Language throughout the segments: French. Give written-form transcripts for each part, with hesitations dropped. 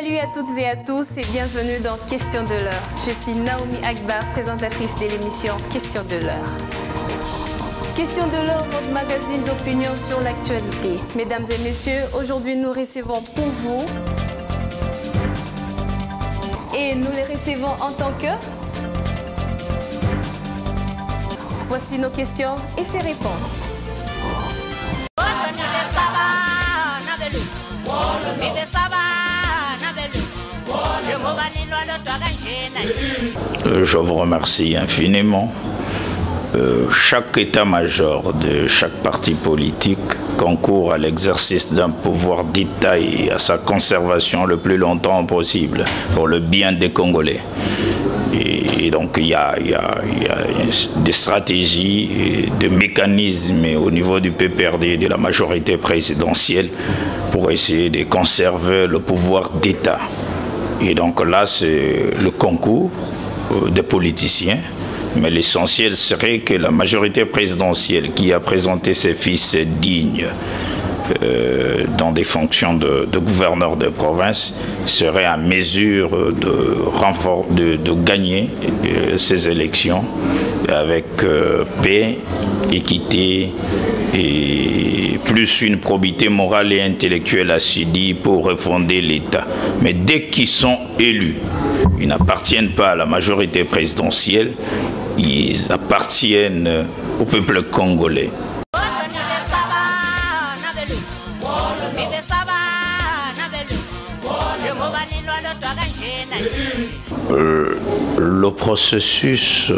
Salut à toutes et à tous et bienvenue dans Question de l'heure. Je suis Naomi Agba, présentatrice de l'émission Question de l'heure. Question de l'heure, votre magazine d'opinion sur l'actualité. Mesdames et messieurs, aujourd'hui nous recevons pour vous et nous les recevons en tant que... Voici nos questions et ses réponses. Je vous remercie infiniment. Chaque état-major de chaque parti politique concourt à l'exercice d'un pouvoir d'État et à sa conservation le plus longtemps possible pour le bien des Congolais. Et donc il y a des stratégies, des mécanismes au niveau du PPRD, de la majorité présidentielle, pour essayer de conserver le pouvoir d'État. Et donc là, c'est le concours des politiciens. Mais l'essentiel serait que la majorité présidentielle qui a présenté ses fils dignes dans des fonctions de gouverneur de province serait en mesure de gagner ces élections avec paix, équité et plus une probité morale et intellectuelle assidue pour refonder l'État. Mais dès qu'ils sont élus, ils n'appartiennent pas à la majorité présidentielle, ils appartiennent au peuple congolais. Le processus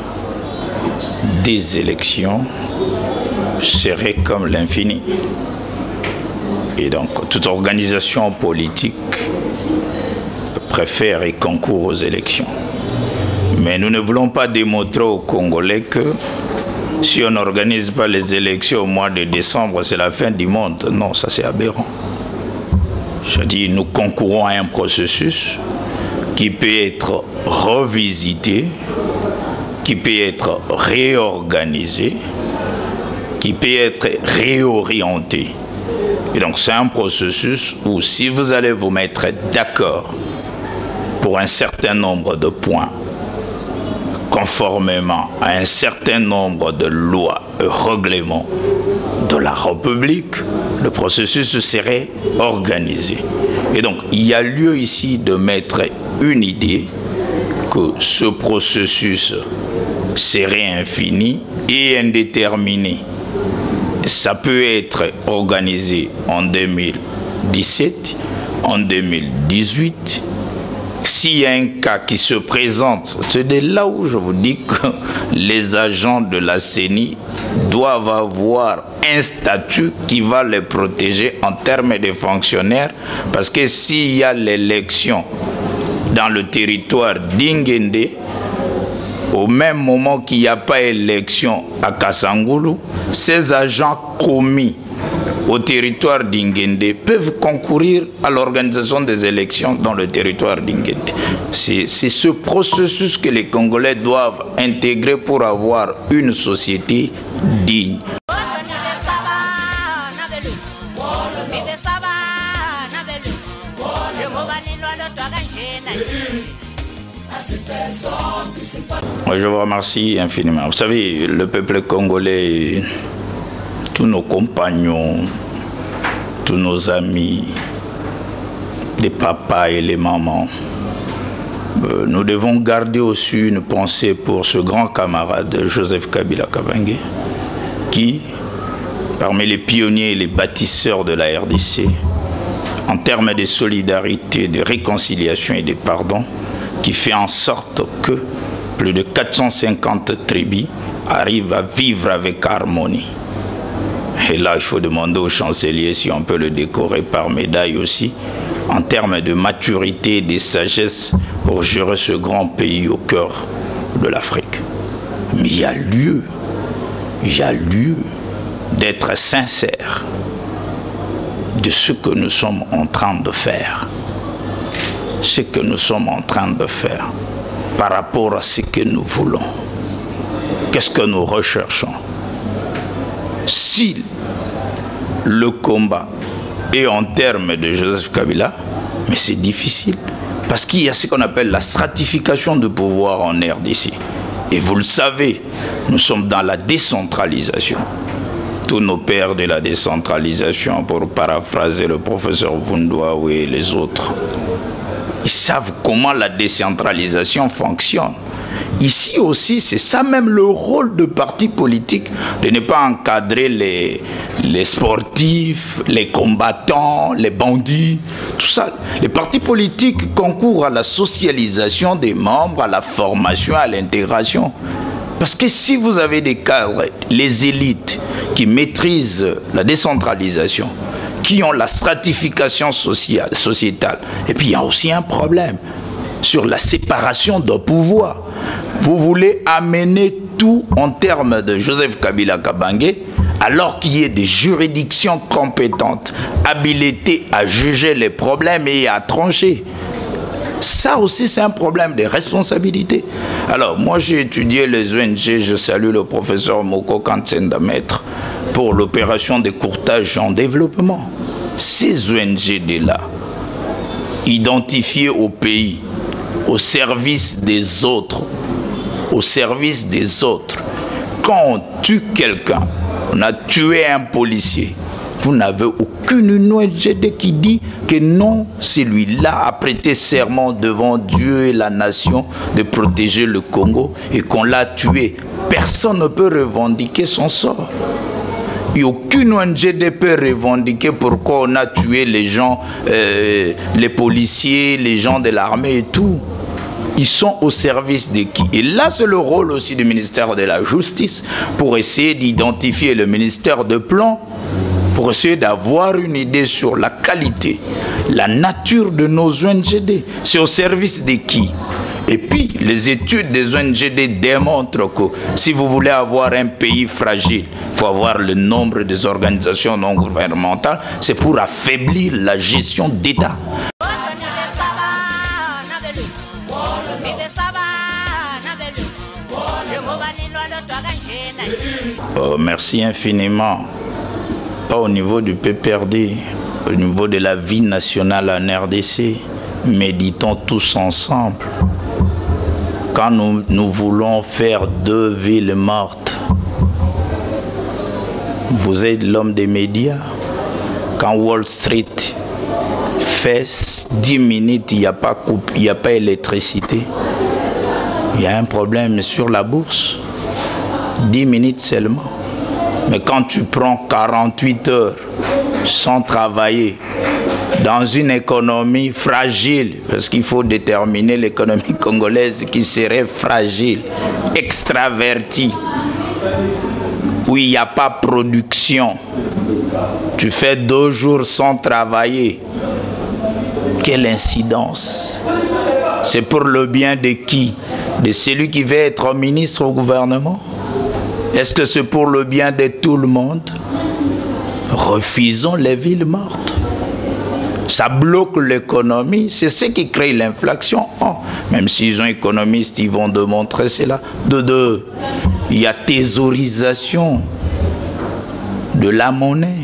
des élections serait comme l'infini. Et donc, toute organisation politique préfère et concourt aux élections. Mais nous ne voulons pas démontrer aux Congolais que si on n'organise pas les élections au mois de décembre, c'est la fin du monde. Non, ça c'est aberrant. Je dis, nous concourons à un processus qui peut être revisité, qui peut être réorganisé, qui peut être réorienté. Et donc c'est un processus où si vous allez vous mettre d'accord pour un certain nombre de points, conformément à un certain nombre de lois et règlements de la République, le processus serait organisé. Et donc, il y a lieu ici de mettre une idée que ce processus serait infini et indéterminé. Ça peut être organisé en 2017, en 2018, s'il y a un cas qui se présente, c'est de là où je vous dis que les agents de la CENI doivent avoir un statut qui va les protéger en termes de fonctionnaires, parce que s'il y a l'élection dans le territoire d'Ingende, au même moment qu'il n'y a pas élection à Kasangulu, ces agents commis au territoire d'Ingende peuvent concourir à l'organisation des élections dans le territoire d'Ingende. C'est ce processus que les Congolais doivent intégrer pour avoir une société digne. Je vous remercie infiniment. Vous savez, le peuple congolais, tous nos compagnons, tous nos amis, les papas et les mamans, nous devons garder aussi une pensée pour ce grand camarade Joseph Kabila Kabange, qui, parmi les pionniers et les bâtisseurs de la RDC, en termes de solidarité, de réconciliation et de pardon, qui fait en sorte que plus de 450 tribus arrivent à vivre avec harmonie. Et là, il faut demander au chancelier si on peut le décorer par médaille aussi, en termes de maturité et de sagesse pour gérer ce grand pays au cœur de l'Afrique. Mais il y a lieu d'être sincère de ce que nous sommes en train de faire. Ce que nous sommes en train de faire par rapport à ce que nous voulons. Qu'est-ce que nous recherchons? Si le combat est en termes de Joseph Kabila, Mais c'est difficile. Parce qu'il y a ce qu'on appelle la stratification de pouvoir en RDC. Et vous le savez, nous sommes dans la décentralisation. Tous nos pères de la décentralisation, pour paraphraser le professeur Vundoua et les autres, ils savent comment la décentralisation fonctionne. Ici aussi, c'est ça même le rôle de partis politiques, de ne pas encadrer les sportifs, les combattants, les bandits, tout ça. Les partis politiques concourent à la socialisation des membres, à la formation, à l'intégration. Parce que si vous avez des cadres, les élites qui maîtrisent la décentralisation, qui ont la stratification sociétale, et puis il y a aussi un problème sur la séparation de pouvoir. Vous voulez amener tout en termes de Joseph Kabila Kabange, alors qu'il y ait des juridictions compétentes, habilitées à juger les problèmes et à trancher. Ça aussi, c'est un problème de responsabilité. Alors, moi, j'ai étudié les ONG, je salue le professeur Moko Kantsenda Maître pour l'opération de courtage en développement. Ces ONG-là, identifiées au pays, au service des autres, quand on tue quelqu'un, on a tué un policier, vous n'avez aucune ONG qui dit que non, celui-là a prêté serment devant Dieu et la nation de protéger le Congo et qu'on l'a tué. Personne ne peut revendiquer son sort. Et aucune ONG ne peut revendiquer pourquoi on a tué les gens, les policiers, les gens de l'armée et tout. Ils sont au service de qui? Et là, c'est le rôle aussi du ministère de la Justice pour essayer d'identifier le ministère de Plan, pour essayer d'avoir une idée sur la qualité, la nature de nos ONGD. C'est au service de qui? Et puis, les études des ONGD démontrent que si vous voulez avoir un pays fragile, il faut avoir le nombre des organisations non gouvernementales. C'est pour affaiblir la gestion d'État. Merci infiniment. Pas au niveau du PPRD, au niveau de la vie nationale en RDC, méditons tous ensemble. Quand nous voulons faire 2 villes mortes, vous êtes l'homme des médias. Quand Wall Street fait 10 minutes, il n'y a pas électricité. Il y a un problème sur la bourse. 10 minutes seulement. Mais quand tu prends 48 heures sans travailler, dans une économie fragile, parce qu'il faut déterminer l'économie congolaise qui serait fragile, extravertie, où il n'y a pas production, tu fais 2 jours sans travailler, quelle incidence? C'est pour le bien de qui? De celui qui veut être ministre au gouvernement? Est-ce que c'est pour le bien de tout le monde? Refusons les villes mortes. Ça bloque l'économie, c'est ce qui crée l'inflation. Oh, même s'ils sont économistes, ils vont démontrer cela. Il y a thésaurisation de la monnaie.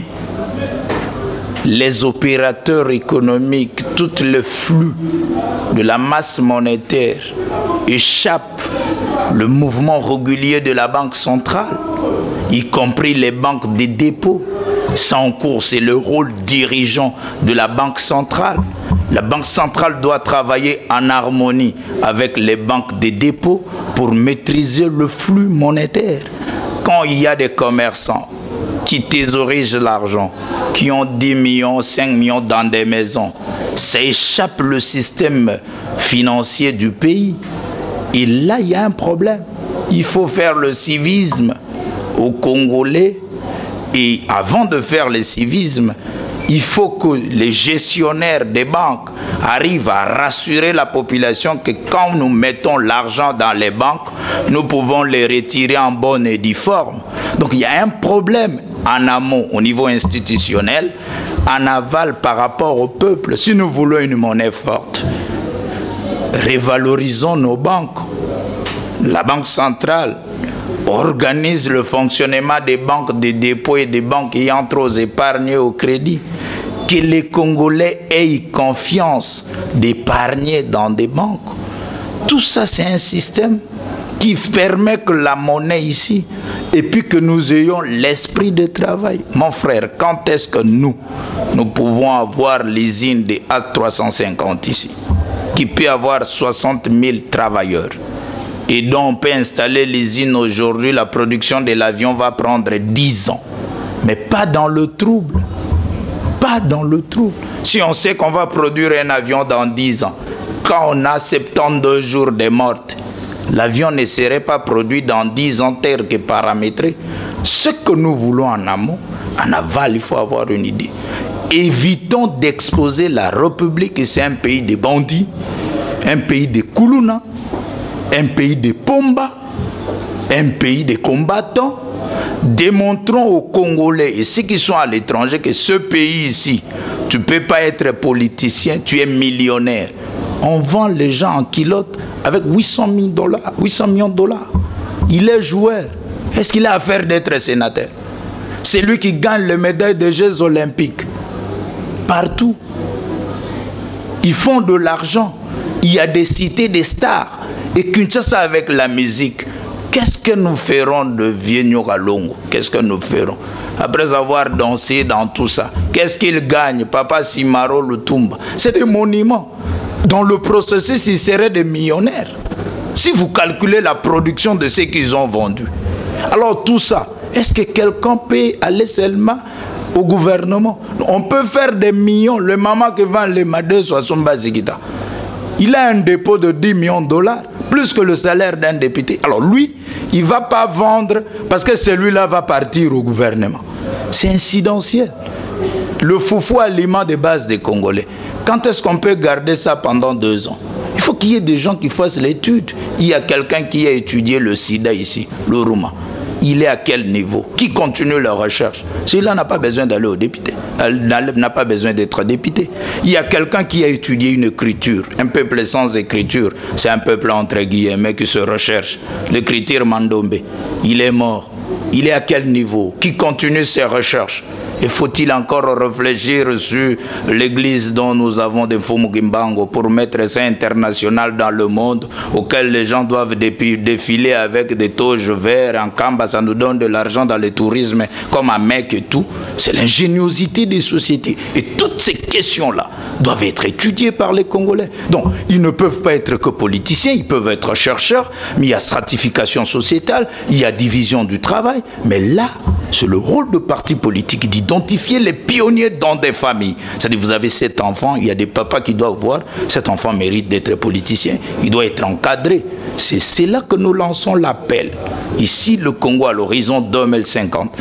Les opérateurs économiques, tout le flux de la masse monétaire échappe le mouvement régulier de la Banque centrale, y compris les banques des dépôts. Ça en cours, c'est le rôle dirigeant de la Banque centrale. La Banque centrale doit travailler en harmonie avec les banques des dépôts pour maîtriser le flux monétaire. Quand il y a des commerçants qui thésaurisent l'argent, qui ont 10 millions, 5 millions dans des maisons, ça échappe le système financier du pays. Et là, il y a un problème. Il faut faire le civisme aux Congolais. Et avant de faire le civisme, il faut que les gestionnaires des banques arrivent à rassurer la population que quand nous mettons l'argent dans les banques, nous pouvons les retirer en bonne et due forme. Donc il y a un problème en amont au niveau institutionnel, en aval par rapport au peuple. Si nous voulons une monnaie forte, révalorisons nos banques. La Banque centrale organise le fonctionnement des banques de dépôt et des banques ayant trop épargné au crédit. que les Congolais aient confiance d'épargner dans des banques. Tout ça, c'est un système qui permet que la monnaie ici, et puis que nous ayons l'esprit de travail. Mon frère, quand est-ce que nous pouvons avoir l'usine de A350 ici, qui peut avoir 60 000 travailleurs, et dont on peut installer l'usine aujourd'hui, la production de l'avion va prendre 10 ans, mais pas dans le trouble. Pas dans le trouble. Si on sait qu'on va produire un avion dans 10 ans, quand on a 72 jours de morte, l'avion ne serait pas produit dans 10 ans tel que paramétré. Ce que nous voulons en amont, en aval, il faut avoir une idée. Évitons d'exposer la République, et c'est un pays de bandits, un pays de Koulouna, un pays de Pomba, un pays de combattants. Démontrons aux Congolais et ceux qui sont à l'étranger que ce pays ici, tu ne peux pas être politicien, tu es millionnaire. On vend les gens en kilote avec 800 millions de dollars. Il est joueur. Est-ce qu'il a affaire d'être sénateur? C'est lui qui gagne les médailles des Jeux olympiques. Partout. Ils font de l'argent. Il y a des cités, des stars. Et Kinshasa avec la musique. Qu'est-ce que nous ferons de vieux Nyokalongo? Qu'est-ce que nous ferons? Après avoir dansé dans tout ça, qu'est-ce qu'il gagne? Papa Simaro Lutumba. C'est des monuments. Dans le processus, ils seraient des millionnaires. Si vous calculez la production de ce qu'ils ont vendu. Alors tout ça, est-ce que quelqu'un peut aller seulement au gouvernement? On peut faire des millions. Le maman qui vend les madés soit son bazikita. Il a un dépôt de 10 millions de dollars, plus que le salaire d'un député. Alors lui, il ne va pas vendre parce que celui-là va partir au gouvernement. C'est incidentiel. Le foufou aliment des bases des Congolais. Quand est-ce qu'on peut garder ça pendant 2 ans? Il faut qu'il y ait des gens qui fassent l'étude. Il y a quelqu'un qui a étudié le sida ici, le Rouma. Il est à quel niveau? Qui continue la recherche? Celui-là n'a pas besoin d'aller au député. N'a pas besoin d'être député. Il y a quelqu'un qui a étudié une écriture. Un peuple sans écriture, c'est un peuple entre guillemets qui se recherche. L'écriture Mandombe, il est mort. Il est à quel niveau? Qui continue ses recherches? Et faut-il encore réfléchir sur l'église dont nous avons des Fumugimbango pour mettre ça international dans le monde, auquel les gens doivent défiler avec des toges verts en Kamba, ça nous donne de l'argent dans le tourisme comme à Mecque et tout. C'est l'ingéniosité des sociétés. Et toutes ces questions-là doivent être étudiées par les Congolais. Donc, ils ne peuvent pas être que politiciens, ils peuvent être chercheurs, mais il y a stratification sociétale, il y a division du travail, mais là, c'est le rôle de parti politique d'identifier les pionniers dans des familles. C'est-à-dire, vous avez 7 enfants, il y a des papas qui doivent voir, cet enfant mérite d'être politicien, il doit être encadré. C'est là que nous lançons l'appel. Ici, le Congo à l'horizon 2050.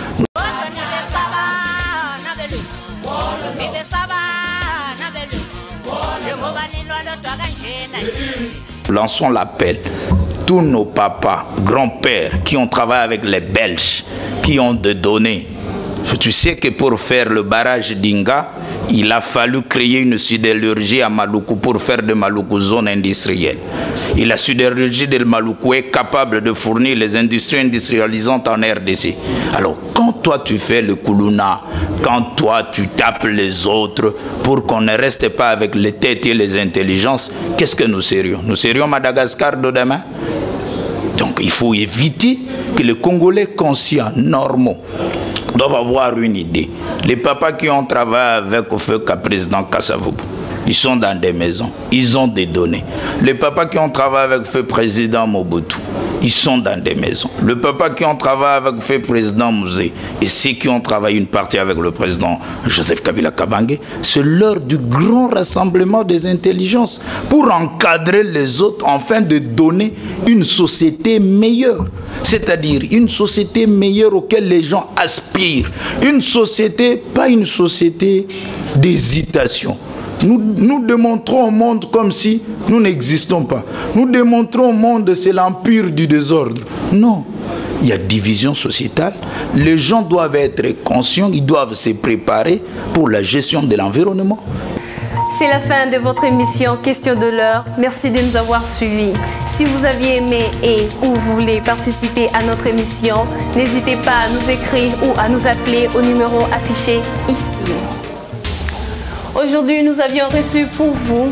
Lançons l'appel. Tous nos papas, grands-pères qui ont travaillé avec les Belges, qui ont des données. Tu sais que pour faire le barrage d'Inga, il a fallu créer une sidérurgie à Maluku pour faire de Maluku zone industrielle. Et la sidérurgie de Maluku est capable de fournir les industries industrialisantes en RDC. Alors, quand toi tu fais le Koulouna, quand toi tu tapes les autres pour qu'on ne reste pas avec les têtes et les intelligences, qu'est-ce que nous serions? Nous serions Madagascar de demain? Donc il faut éviter que les Congolais conscients, normaux, doivent avoir une idée. Les papas qui ont travaillé avec le feu président Kasavubu, ils sont dans des maisons, ils ont des données. Les papas qui ont travaillé avec le feu président Mobutu, ils sont dans des maisons. Le papa qui ont travaillé avec le feu président Mouzé et ceux qui ont travaillé une partie avec le président Joseph Kabila Kabange, c'est l'heure du grand rassemblement des intelligences pour encadrer les autres afin de donner une société meilleure. C'est-à-dire une société meilleure auquel les gens aspirent. Une société, pas une société d'hésitation. Nous démontrons au monde comme si nous n'existons pas. Nous démontrons au monde que c'est l'empire du désordre. Non, il y a division sociétale. Les gens doivent être conscients, ils doivent se préparer pour la gestion de l'environnement. C'est la fin de votre émission Question de l'heure. Merci de nous avoir suivis. Si vous aviez aimé et ou vous voulez participer à notre émission, n'hésitez pas à nous écrire ou à nous appeler au numéro affiché ici. Aujourd'hui, nous avions reçu pour vous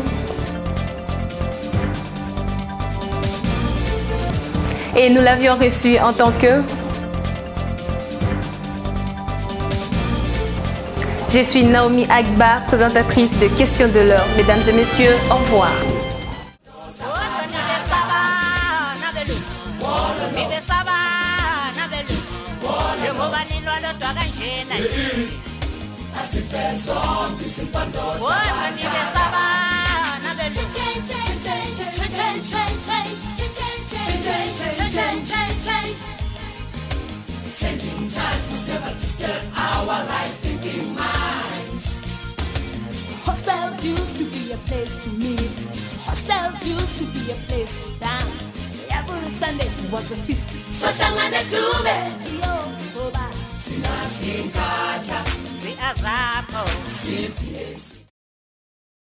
et nous l'avions reçu en tant que Je suis Naomi Agba, présentatrice de Questions de l'heure. Mesdames et messieurs, au revoir. Changing times must never disturb our lives, thinking minds. Hostels used to be a place to meet. Hostels used to be a place to dance. Every Sunday was a feast. So tangane tube, yo, boba. Sina sinkata, si azapo, si